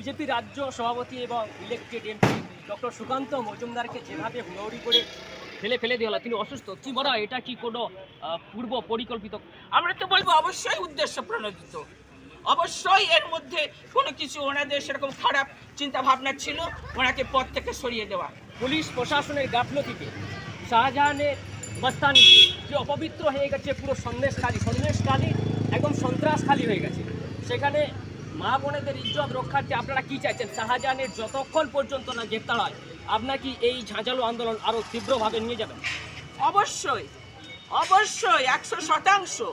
BJP রাজ্য সভাপতি এবং ইলেক্টেড এমপি ডক্টর সুকান্ত মজুমদারকে যেভাবে হুড়োহুড়ি করে ফেলে দেওয়া হলো, তিনি অসুস্থ, কি বলা হয় এটা কি কোনো পূর্ব পরিকল্পিত? আমরা তো বলবো অবশ্যই উদ্দেশ্য প্রণোদিত, অবশ্যই এর মধ্যে কোনো কিছু ওনাদের সেরকম খারাপ চিন্তা ভাবনা ছিল ওনাকে পদ থেকে সরিয়ে দেওয়া। পুলিশ প্রশাসনের গাফলতিতে শাহজাহানের মস্তানি যে অপবিত্র হয়ে গেছে, পুরো সন্দেশখালী একদম সন্ত্রাসখালী হয়ে গেছে। সেখানে মা বোনেদের ইজ্জত রক্ষার্থে আপনারা কি চাইছেন? শাহজাহানের যতক্ষণ পর্যন্ত না গ্রেপ্তার হয়, আপনার কি এই ঝাঁঝালো আন্দোলন আরও তীব্রভাবে নিয়ে যাবেন? অবশ্যই অবশ্যই 100%।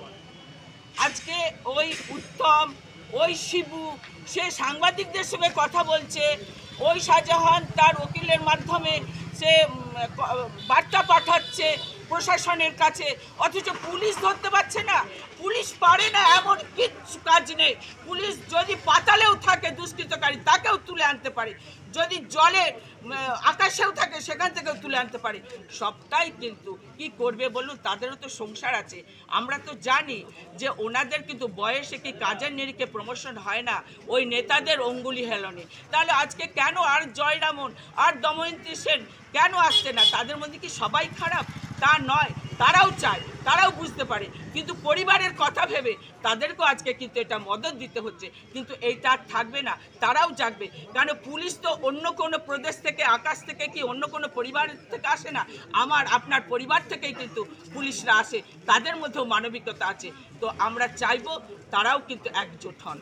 আজকে ওই উত্তম, ওই শিবু সে সাংবাদিকদের সঙ্গে কথা বলছে, ওই শাহজাহান তার উকিলের মাধ্যমে সে বার্তা পাঠাচ্ছে প্রশাসনের কাছে, অথচ পুলিশ ধরতে পারছে না। পুলিশ পারে না এমন কিচ্ছু কাজ নেই। পুলিশ যদি পাতালেও থাকে দুষ্কৃতকারী, তাকেও তুলে আনতে পারে, যদি জলে আকাশেও থাকে সেখান থেকেও তুলে আনতে পারে। সবটাই কিন্তু কি করবে বলুন, তাদেরও তো সংসার আছে। আমরা তো জানি যে ওনাদের কিন্তু বয়সে কি কাজের নিরিখে প্রমোশন হয় না, ওই নেতাদের অঙ্গুলি হেলনে। তাহলে আজকে কেন আর জয়রামন আর দময়ন্তী সেন কেন আসছে না? তাদের মধ্যে কি সবাই খারাপ? তা নয়, তারাও চায়, তারাও বুঝতে পারে, কিন্তু পরিবারের কথা ভেবে তাদেরকেও আজকে কিন্তু এটা মদত দিতে হচ্ছে। কিন্তু এইটা আর থাকবে না, তারাও জাগবে। কারণ পুলিশ তো অন্য কোনো প্রদেশ থেকে, আকাশ থেকে কি অন্য কোনো পরিবার থেকে আসে না, আমার আপনার পরিবার থেকেই কিন্তু পুলিশরা আসে, তাদের মধ্যেও মানবিকতা আছে। তো আমরা চাইবো তারাও কিন্তু একজোট হন।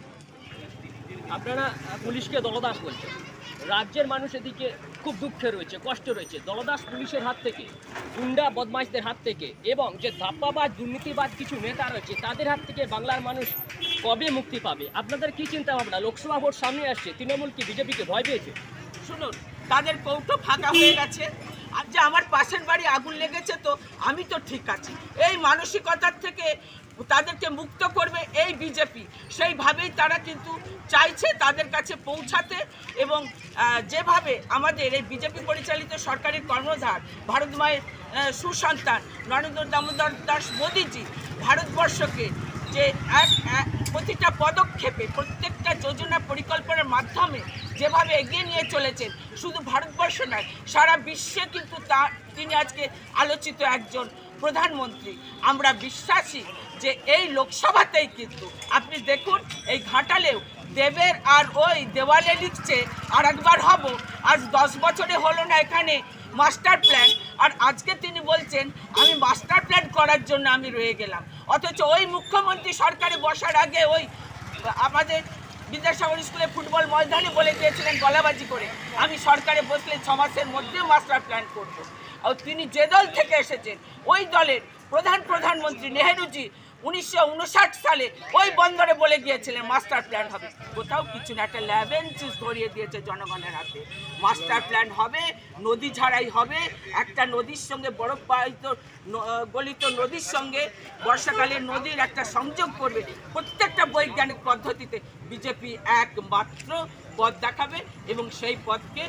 আপনারা পুলিশকে দলদাস বলছেন, রাজ্যের মানুষ এদিকে খুব দুঃখে রয়েছে, কষ্টে রয়েছে। দলদাস পুলিশের হাত থেকে, গুন্ডা বদমাইশদের হাত থেকে, এবং যে ধাপ্পাবাজ দুর্নীতিবাজ কিছু নেতা রয়েছে তাদের হাত থেকে বাংলার মানুষ কবে মুক্তি পাবে? আপনাদের কি চিন্তা ভাবনা? লোকসভা ভোট সামনে আসছে, তৃণমূল কি বিজেপিকে ভয় পেয়েছে? শুনুন, তাদের কৌটো ফাঁকা হয়ে গেছে। আর যে আমার পাশের বাড়ি আগুন লেগেছে তো আমি তো ঠিক আছি, এই মানসিকতার থেকে তাদেরকে মুক্ত করবে এই বিজেপি। সেইভাবেই তারা কিন্তু চাইছে তাদের কাছে পৌঁছাতে। এবং যেভাবে আমাদের এই বিজেপি পরিচালিত সরকারের কর্ণধার, ভারত মায়ের সুসন্তান নরেন্দ্র দামোদর দাস মোদীজি ভারতবর্ষকে যে প্রতিটা পদক্ষেপে, প্রত্যেকটা যোজনা পরিকল্পনার মাধ্যমে যেভাবে এগিয়ে নিয়ে চলেছেন, শুধু ভারতবর্ষ নয় সারা বিশ্বে কিন্তু তিনি আজকে আলোচিত একজন প্রধানমন্ত্রী। আমরা বিশ্বাসী যে এই লোকসভাতেই কিন্তু আপনি দেখুন, এই ঘাটালেও দেবের আর ওই দেওয়ালে লিখছে আর একবার হব। আজ 10 বছরে হলো না এখানে মাস্টার প্ল্যান, আর আজকে তিনি বলছেন আমি মাস্টার প্ল্যান করার জন্য আমি রয়ে গেলাম। অথচ ওই মুখ্যমন্ত্রী সরকারে বসার আগে ওই আমাদের বিদ্যাসাগর স্কুলে ফুটবল ময়দানে বলে দিয়েছিলেন গলাবাজি করে, আমি সরকারে বসলে 6 মাসের মধ্যে মাস্টার প্ল্যান করব। আর তিনি যে দল থেকে এসেছেন, ওই দলের প্রধানমন্ত্রী নেহেরুজি 1959 সালে ওই বন্দরে বলে গিয়েছিলেন মাস্টার প্ল্যান হবে। কোথাও কিছু না, একটা ল্যাবেন চিজ ধরিয়ে দিয়েছে জনগণের হাতে। মাস্টার প্ল্যান হবে, নদী ঝাড়াই হবে, একটা নদীর সঙ্গে বরফ বাহিত গলিত নদীর সঙ্গে বর্ষাকালের নদীর একটা সংযোগ করবে। প্রত্যেকটা বৈজ্ঞানিক পদ্ধতিতে বিজেপি একমাত্র পথ দেখাবে, এবং সেই পথকে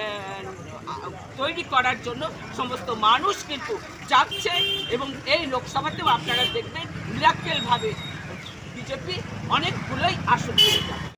তৈরি করার জন্য সমস্ত মানুষ কিন্তু যাচ্ছে। এবং এই লোকসভাতেও আপনারা দেখবেন মিরাক্কেলভাবে বিজেপি অনেকগুলোই আসন পেয়ে যাবে।